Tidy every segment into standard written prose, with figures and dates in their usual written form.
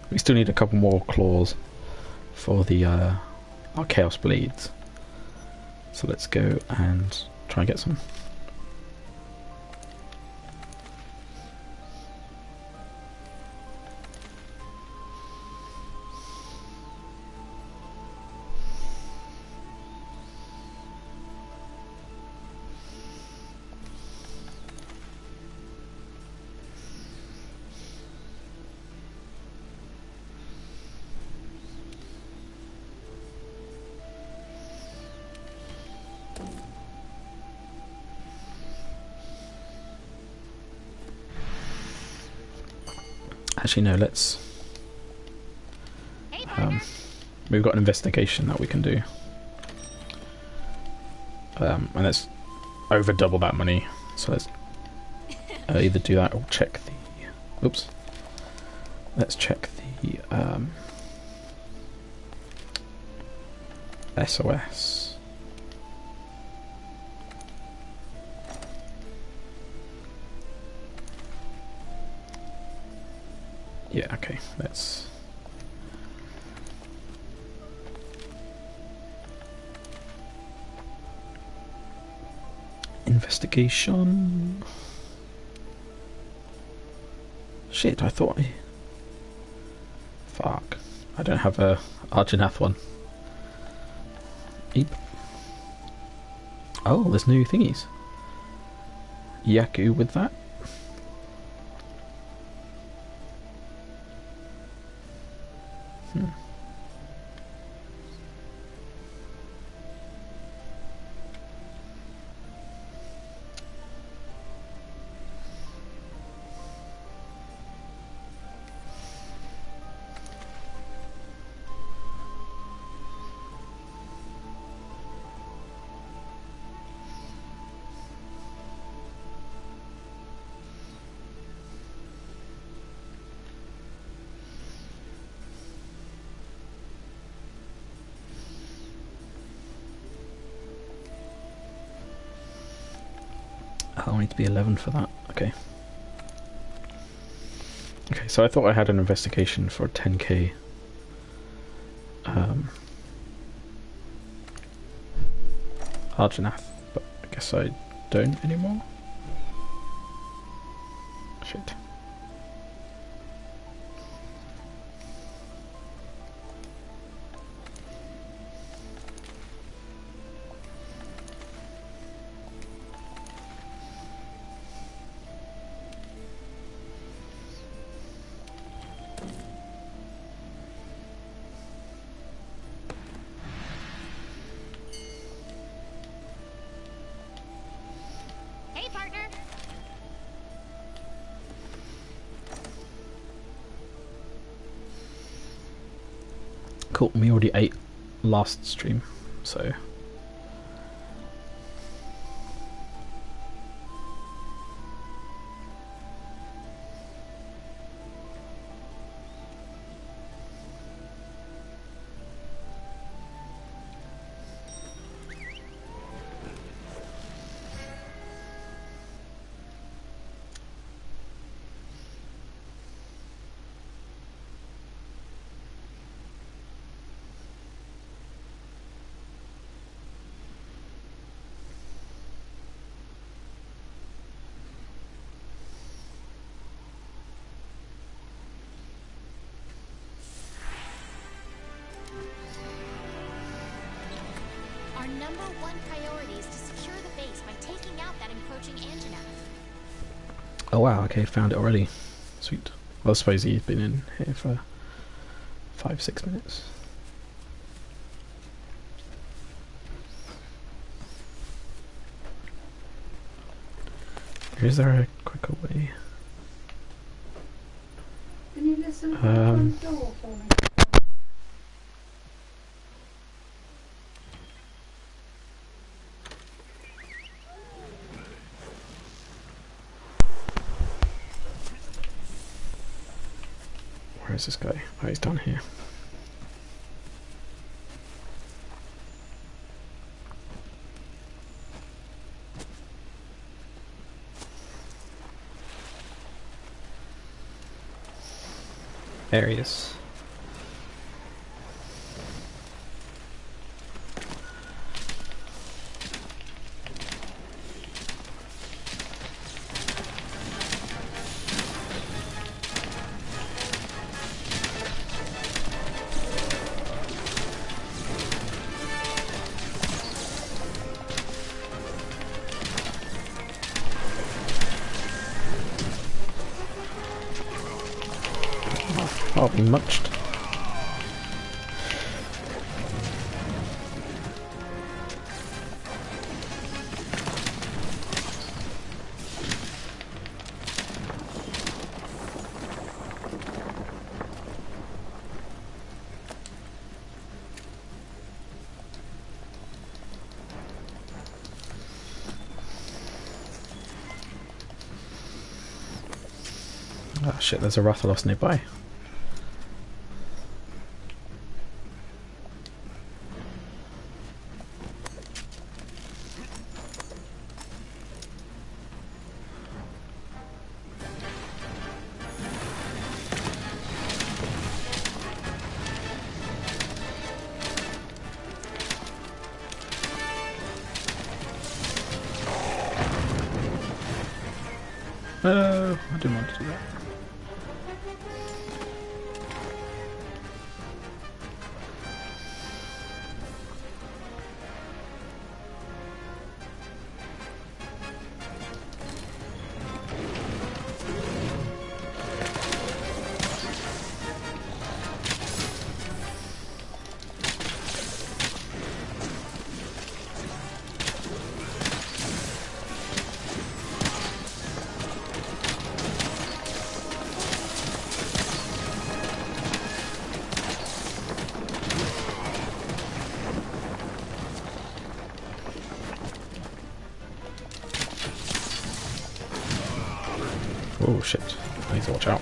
We still need a couple more claws for the our Chaos Blades. So let's go and try and get some. Actually, no, let's... we've got an investigation that we can do. And let's over double that money. So let's either do that or check the... Oops. Let's check the SOS. Yeah, okay, let's... Investigation... Shit, I thought I... Fuck. I don't have a Arjanath one. Eep. Oh, there's new thingies. Yaku with that. I need to be 11 for that. Okay. Okay, so I thought I had an investigation for 10k. Arjanath, but I guess I don't anymore. Shit. Cool, we already ate last stream, so... Our number one priority is to secure the base by taking out that encroaching Anjanath. Oh wow, okay, found it already. Sweet. Well, I suppose he's been in here for 5-6 minutes. Is there a quicker way? Can you listen to the front door for me? Where is this guy? Oh, he's down here. areas. I'll be munched. Oh shit, there's a Rathalos nearby. No, I didn't want to do that. Oh shit, I need to watch out.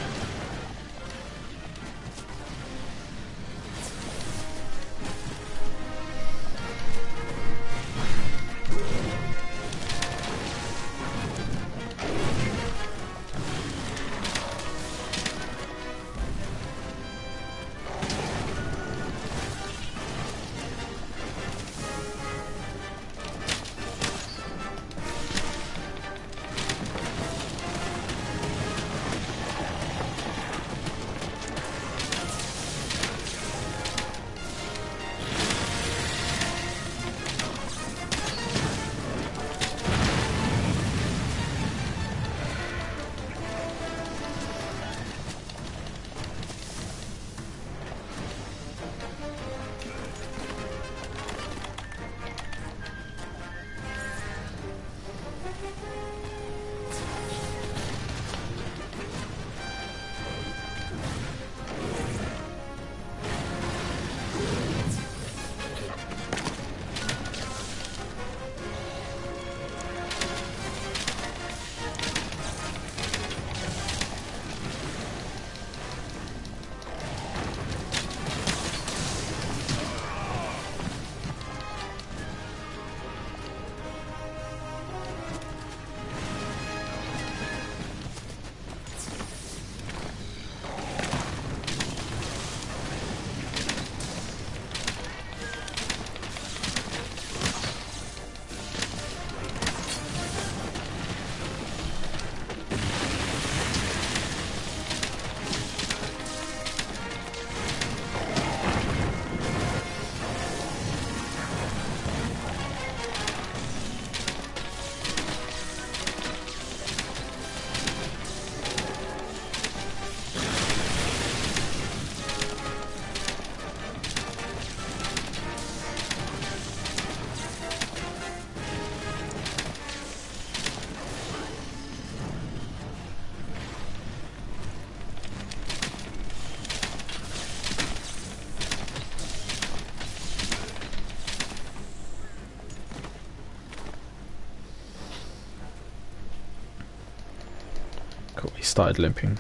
Cool, he started limping.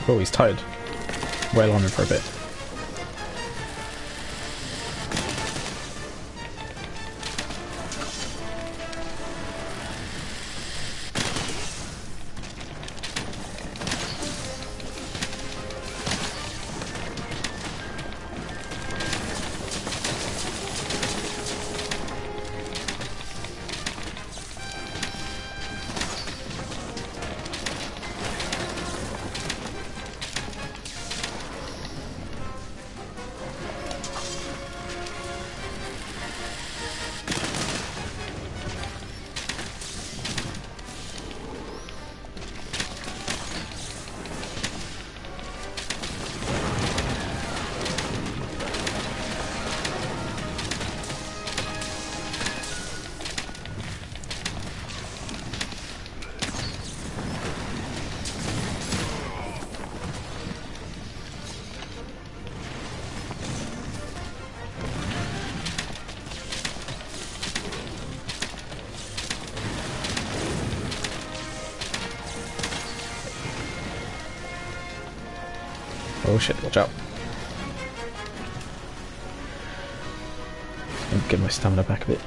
Oh, he's tired. Wail on him for a bit. Oh shit, watch out. Get my stamina back a bit.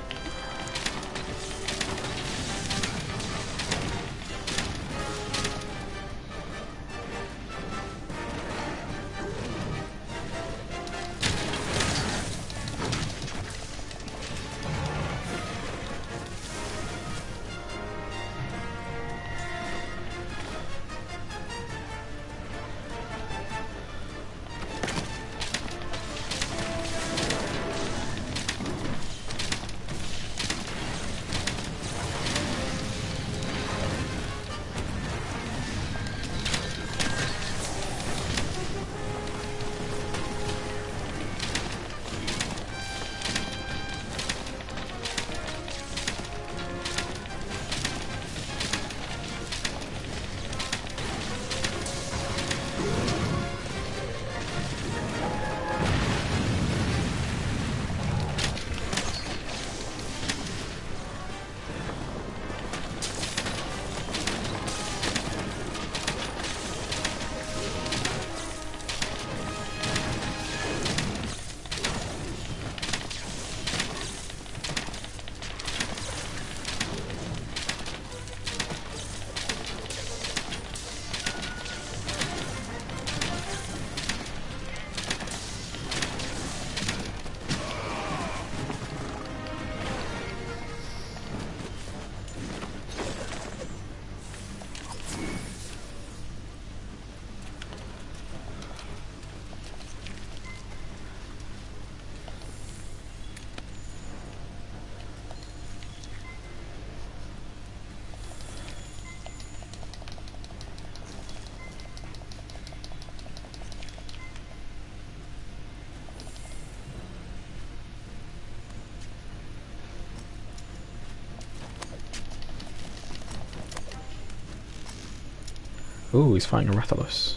Ooh, he's fighting a Rathalos.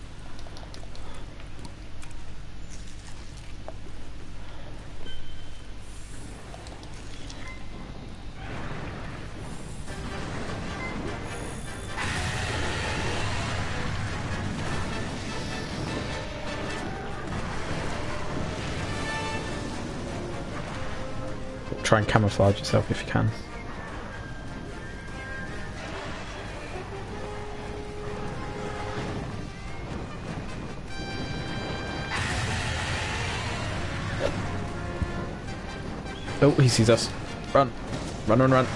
Try and camouflage yourself if you can. Oh, he sees us. Run. Run, run, run.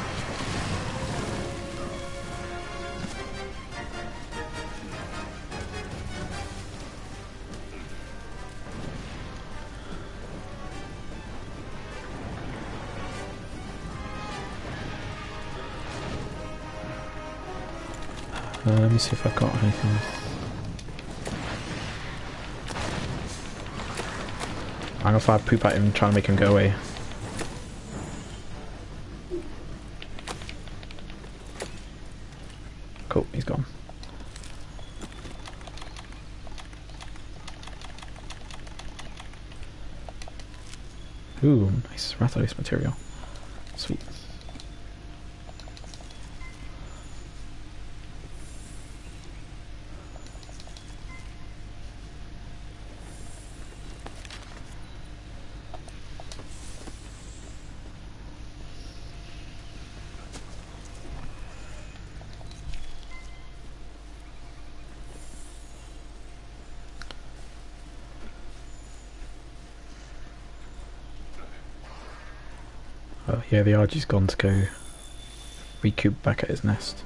Let me see if I've got anything. I'm gonna fire poop at him, trying to make him go away. Cool, he's gone. Ooh, nice Rathalos material. Sweet. Oh yeah, the Argy's gone to go recoup back at his nest.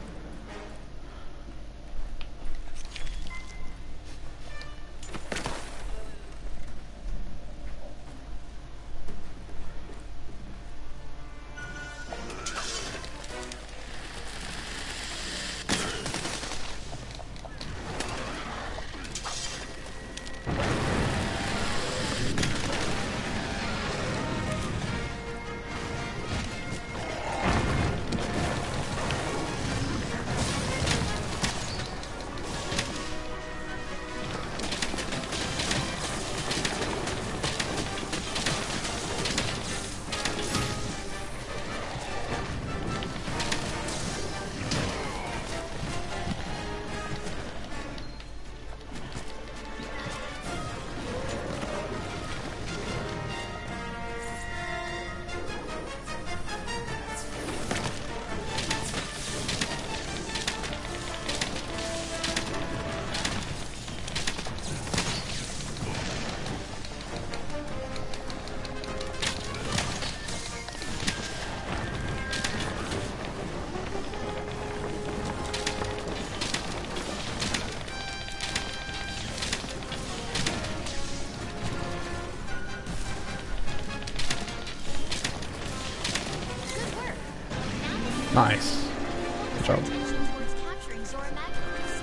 Good work. Now this is Nice. Good job. towards capturing Zora Magnus.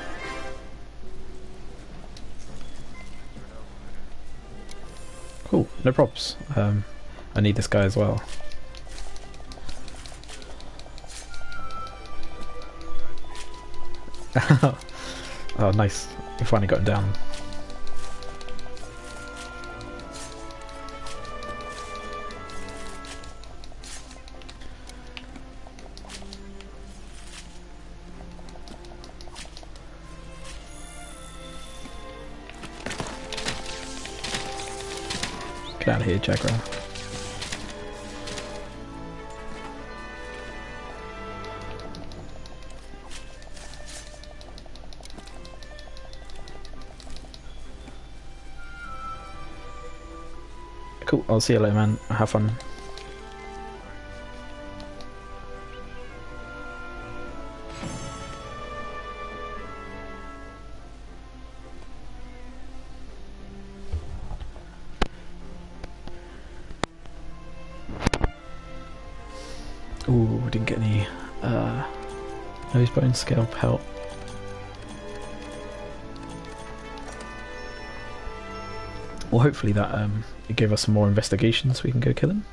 Cool, no props. I need this guy as well. Oh, nice. We finally got him down. Get out of here, Jagra. Cool, I'll see you later, man. Have fun. Ooh, we didn't get any nose bone scalp help. Well, hopefully that it gave us some more investigation so we can go kill him.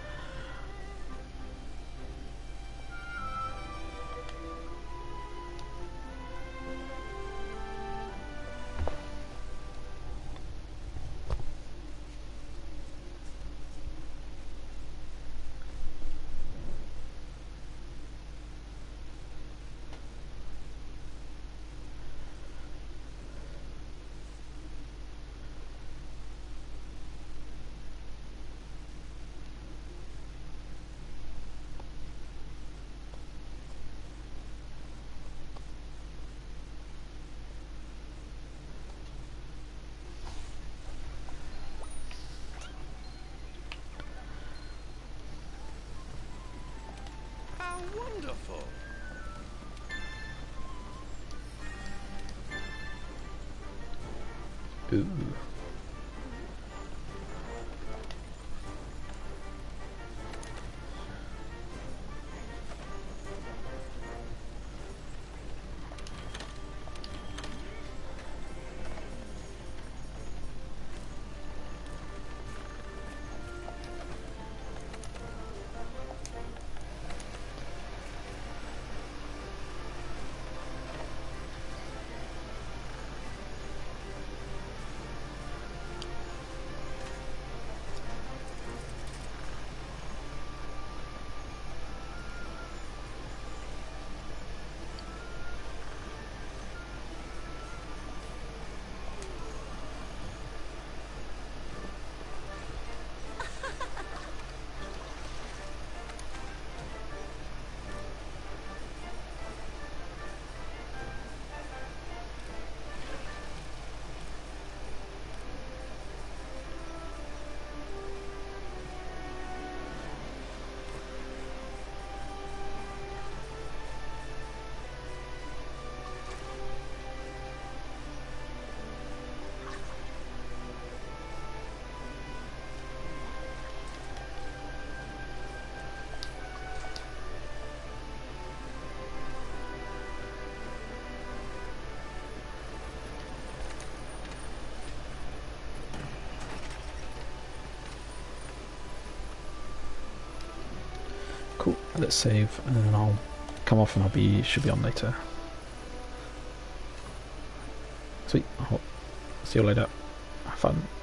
How wonderful! Ooh. Let's save, and then I'll come off, and should be on later. Sweet. I'll see you later. Have fun.